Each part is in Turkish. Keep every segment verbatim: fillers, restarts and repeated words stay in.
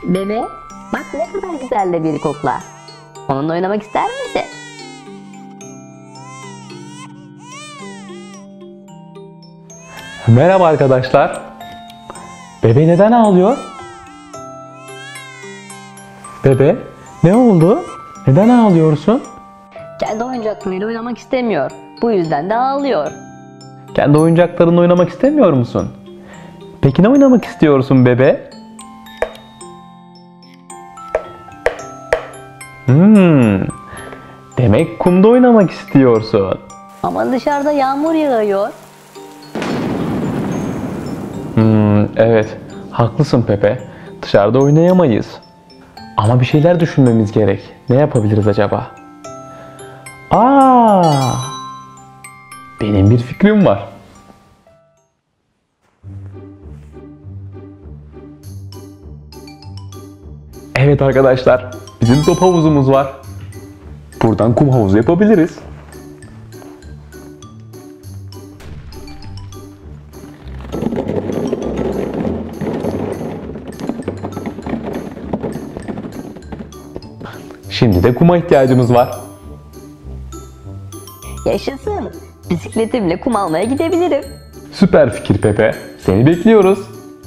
Bebe, bak ne kadar güzel de bir kukla. Onunla oynamak ister misin? Merhaba arkadaşlar. Bebe neden ağlıyor? Bebe, ne oldu? Neden ağlıyorsun? Kendi oyuncaklarıyla oynamak istemiyor. Bu yüzden de ağlıyor. Kendi oyuncaklarınla oynamak istemiyor musun? Peki ne oynamak istiyorsun bebe? Hmm, demek kumda oynamak istiyorsun. Ama dışarıda yağmur yağıyor. Hmm, evet, haklısın Pepe. Dışarıda oynayamayız. Ama bir şeyler düşünmemiz gerek. Ne yapabiliriz acaba? Aa! Benim bir fikrim var. Evet arkadaşlar, bizim top havuzumuz var. Buradan kum havuzu yapabiliriz. Şimdi de kuma ihtiyacımız var. Yaşasın. Bisikletimle kum almaya gidebilirim. Süper fikir Pepe. Seni bekliyoruz.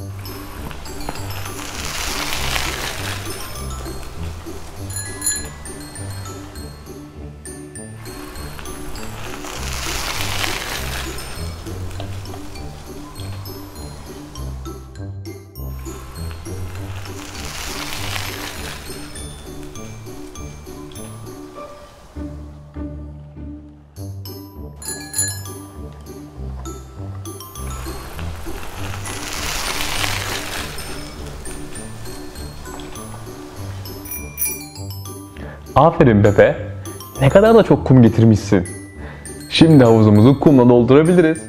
Aferin Pepe. Ne kadar da çok kum getirmişsin. Şimdi havuzumuzu kumla doldurabiliriz.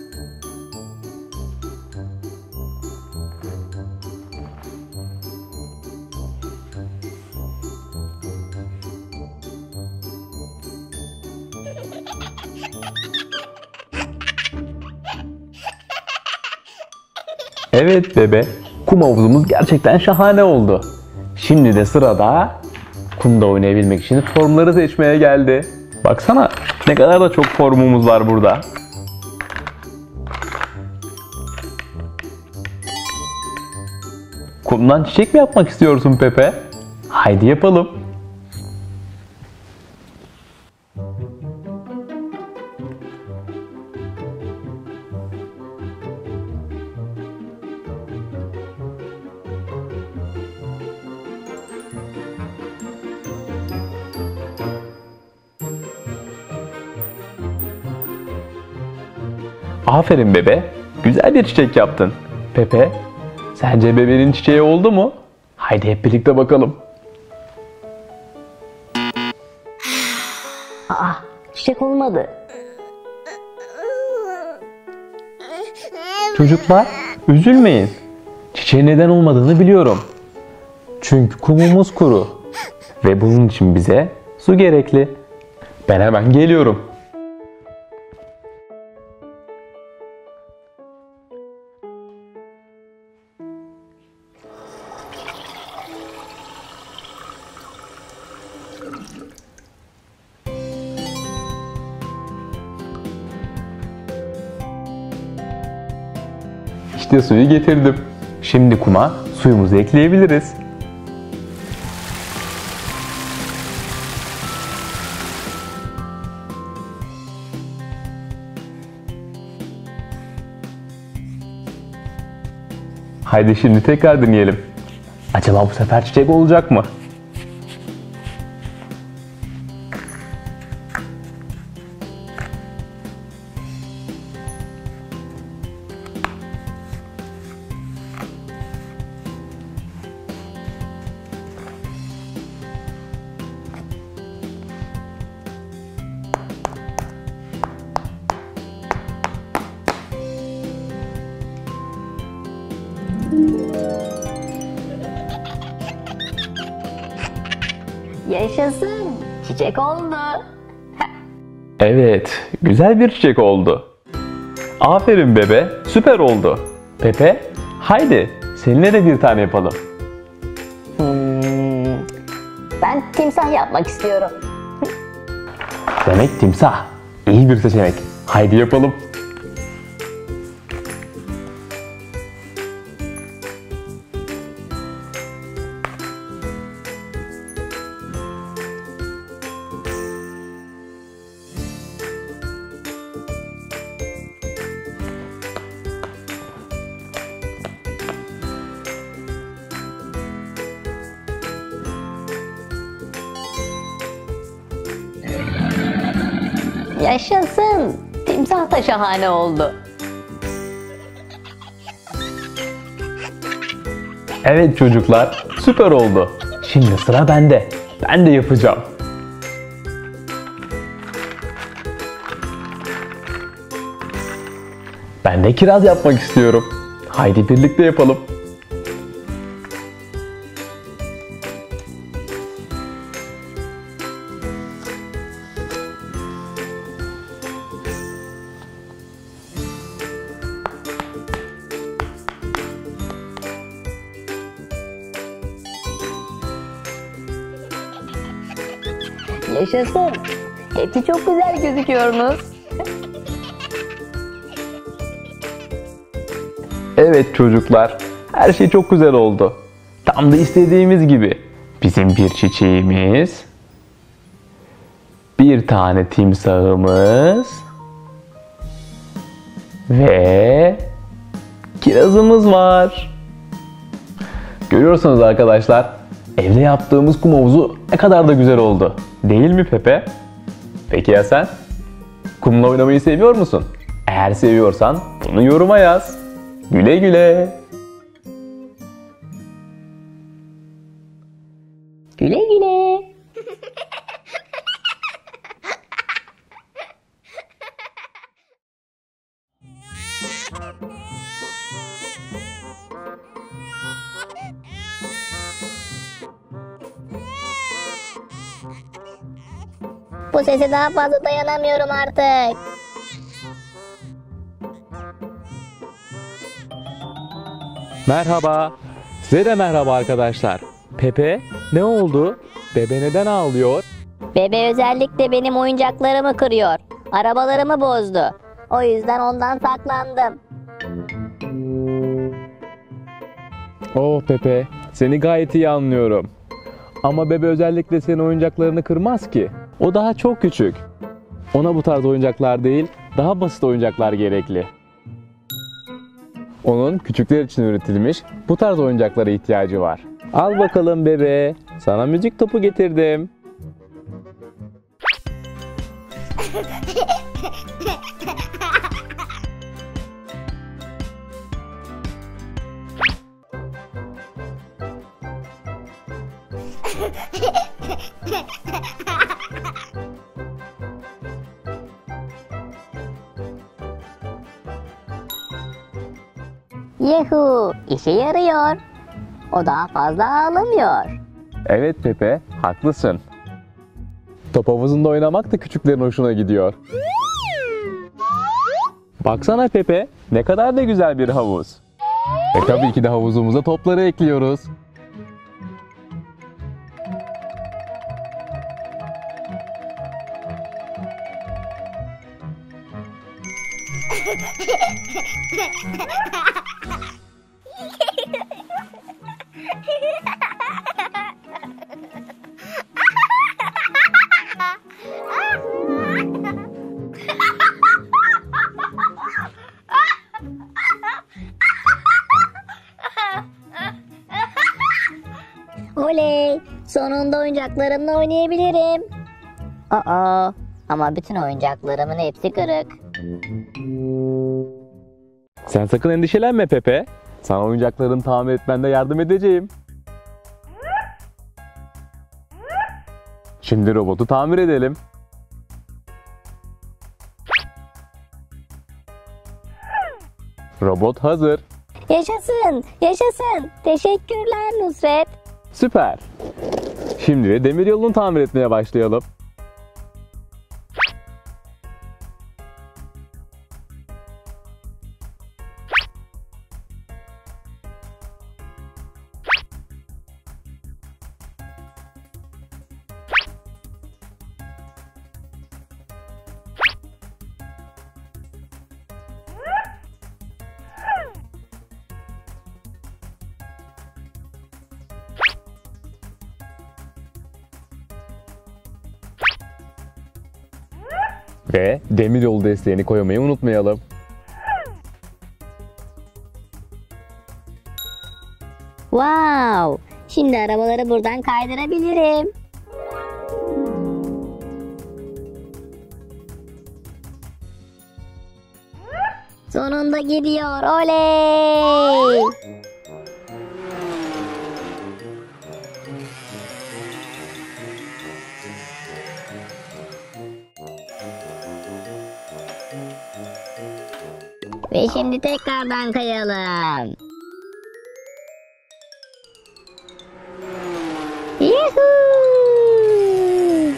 Evet bebe, kum havuzumuz gerçekten şahane oldu. Şimdi de sırada kumda oynayabilmek için formları seçmeye geldi. Baksana ne kadar da çok formumuz var burada. Kumdan çiçek mi yapmak istiyorsun Pepe? Haydi yapalım. Aferin bebe. Güzel bir çiçek yaptın. Pepe, sence bebenin çiçeği oldu mu? Haydi hep birlikte bakalım. Aa, çiçek olmadı. Çocuklar, üzülmeyin. Çiçeğin neden olmadığını biliyorum. Çünkü kumumuz kuru. Ve bunun için bize su gerekli. Ben hemen geliyorum. İşte suyu getirdim. Şimdi kuma suyumuzu ekleyebiliriz. Haydi şimdi tekrar deneyelim. Acaba bu sefer çiçek olacak mı? Yaşasın. Çiçek oldu. Evet, güzel bir çiçek oldu. Aferin bebe, süper oldu. Pepe, haydi seninle de bir tane yapalım. Ben timsah yapmak istiyorum. Demek timsah. İyi bir seçenek. Haydi yapalım. Yaşasın. Timsah da şahane oldu. Evet çocuklar, süper oldu. Şimdi sıra bende. Ben de yapacağım. Ben de kiraz yapmak istiyorum. Haydi birlikte yapalım. Yaşasın. Hepsi çok güzel gözüküyorsunuz. Evet çocuklar, her şey çok güzel oldu. Tam da istediğimiz gibi. Bizim bir çiçeğimiz, bir tane timsahımız ve kirazımız var. Görüyorsunuz arkadaşlar, evde yaptığımız kum havuzu ne kadar da güzel oldu. Değil mi Pepe? Peki ya sen? Kumla oynamayı seviyor musun? Eğer seviyorsan bunu yoruma yaz. Güle güle. Güle güle. Bu sese daha fazla dayanamıyorum artık. Merhaba. Size de merhaba arkadaşlar. Pepe, ne oldu? Bebe neden ağlıyor? Bebe özellikle benim oyuncaklarımı kırıyor. Arabalarımı bozdu. O yüzden ondan saklandım. Oh Pepe, seni gayet iyi anlıyorum. Ama bebe özellikle senin oyuncaklarını kırmaz ki. O daha çok küçük. Ona bu tarz oyuncaklar değil, daha basit oyuncaklar gerekli. Onun küçükler için üretilmiş bu tarz oyuncaklara ihtiyacı var. Al bakalım bebe, sana müzik topu getirdim. Yuhu, işe yarıyor. O daha fazla ağlamıyor. Evet Pepe, haklısın. Top havuzunda oynamak da küçüklerin hoşuna gidiyor. Baksana Pepe, ne kadar da güzel bir havuz. Ve tabii ki de havuzumuza topları ekliyoruz. Oley! Sonunda oyuncaklarımla oynayabilirim. Aa, ama bütün oyuncaklarımın hepsi kırık. Sen sakın endişelenme Pepe. Sana oyuncaklarını tamir etmende yardım edeceğim. Şimdi robotu tamir edelim. Robot hazır. Yaşasın, yaşasın. Teşekkürler Nusret. Süper. Şimdi de demir yolunu tamir etmeye başlayalım. Ve demiryolu desteğini koymayı unutmayalım. Wow! Şimdi arabaları buradan kaydırabilirim. Sonunda gidiyor. Oley! Ve şimdi tekrardan kayalım. Yuhuu!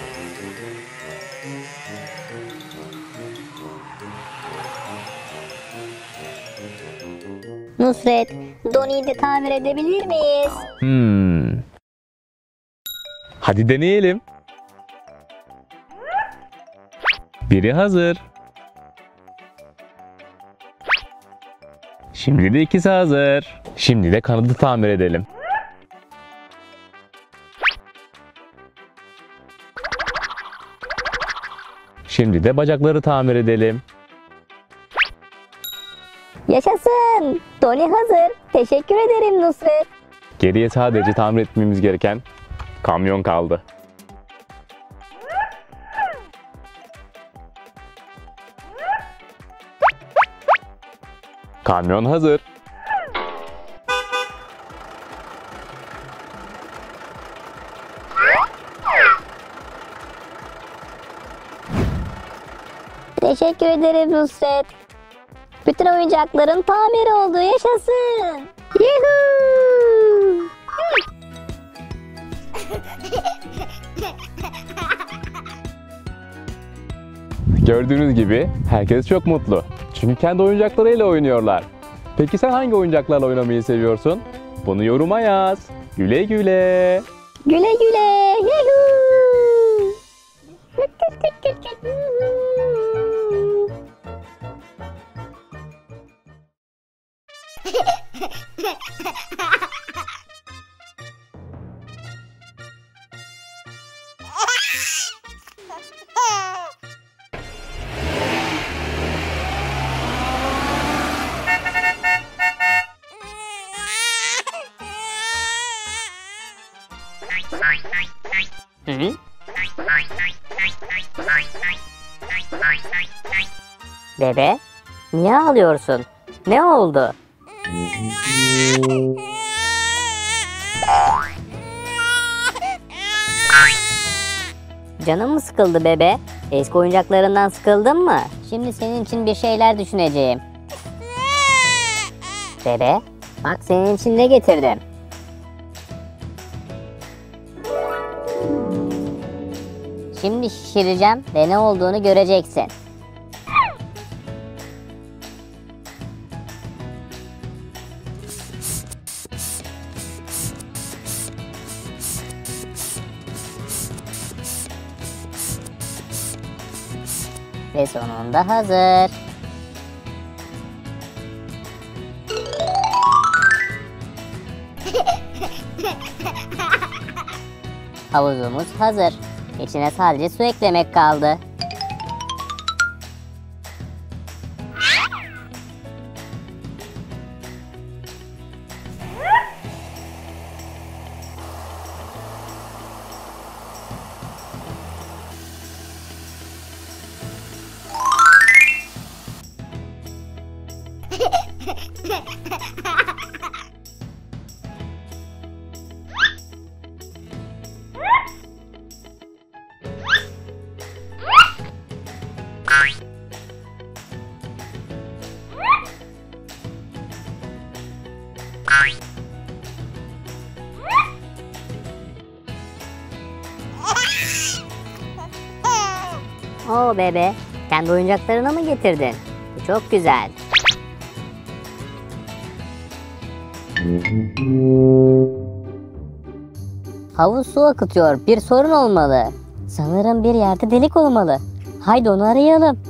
Nusret, Donnie'yi de tamir edebilir miyiz? Hmm. Hadi deneyelim. Biri hazır. Şimdi de ikisi hazır. Şimdi de kanadı tamir edelim. Şimdi de bacakları tamir edelim. Yaşasın! Donnie hazır. Teşekkür ederim Nusret. Geriye sadece tamir etmemiz gereken kamyon kaldı. Kamyon hazır. Teşekkür ederim Nusret. Bütün oyuncakların tamir oldu. Yaşasın! Yuhuu! Gördüğünüz gibi herkes çok mutlu. Çünkü kendi oyuncaklarıyla oynuyorlar. Peki sen hangi oyuncaklarla oynamayı seviyorsun? Bunu yoruma yaz. Güle güle. Güle güle. Yuhuu! Hı? Bebe, niye ağlıyorsun? Ne oldu? Canın mı sıkıldı bebe? Eski oyuncaklarından sıkıldın mı? Şimdi senin için bir şeyler düşüneceğim. Bebe, bak senin için ne getirdim. Şimdi şişireceğim ve ne olduğunu göreceksin. Ve sonunda hazır. Havuzumuz hazır. İçine sadece su eklemek kaldı. Oo bebe, kendi oyuncaklarını mı getirdin? Bu çok güzel. Havuz su akıtıyor. Bir sorun olmalı. Sanırım bir yerde delik olmalı. Haydi onu arayalım.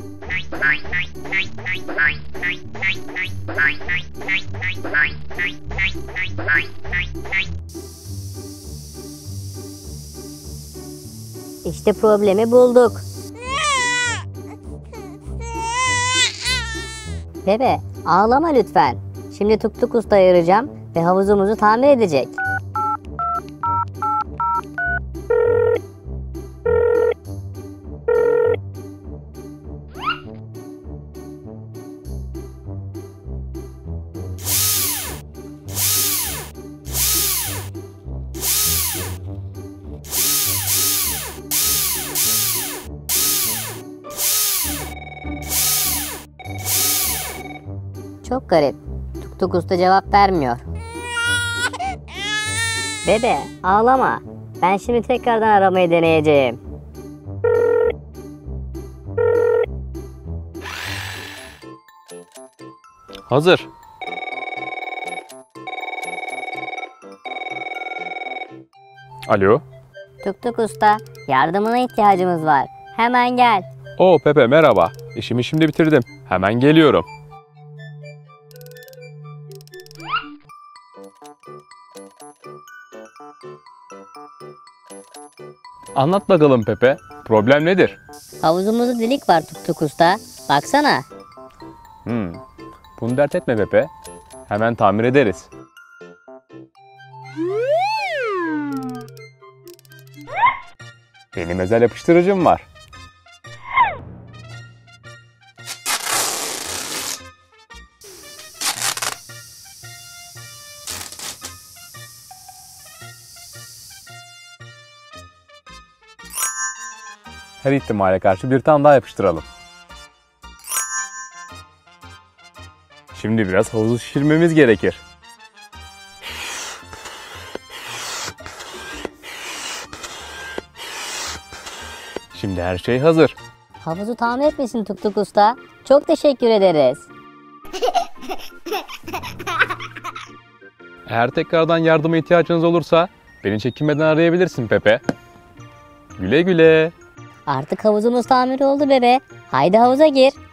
İşte problemi bulduk. Bebe, ağlama lütfen. Şimdi Tuk Tuk Usta'yı arayacağım ve havuzumuzu tamir edecek. Çok garip. Tuk Tuk Usta cevap vermiyor. Bebe, ağlama. Ben şimdi tekrardan aramayı deneyeceğim. Hazır. Alo. Tuk Tuk Usta, yardımına ihtiyacımız var. Hemen gel. Oo Pepe merhaba. İşimi şimdi bitirdim. Hemen geliyorum. Anlat bakalım Pepe. Problem nedir? Havuzumuzda delik var Tuk Tuk Usta. Baksana. Hmm. Bunu dert etme Pepe. Hemen tamir ederiz. Benim özel yapıştırıcım var. Her ihtimale karşı bir tane daha yapıştıralım. Şimdi biraz havuzu şişirmemiz gerekir. Şimdi her şey hazır. Havuzu tamir etmesin Tuk Tuk Usta. Çok teşekkür ederiz. Eğer tekrardan yardıma ihtiyacınız olursa beni çekinmeden arayabilirsin Pepe. Güle güle. Artık havuzumuz tamir oldu bebe. Haydi havuza gir.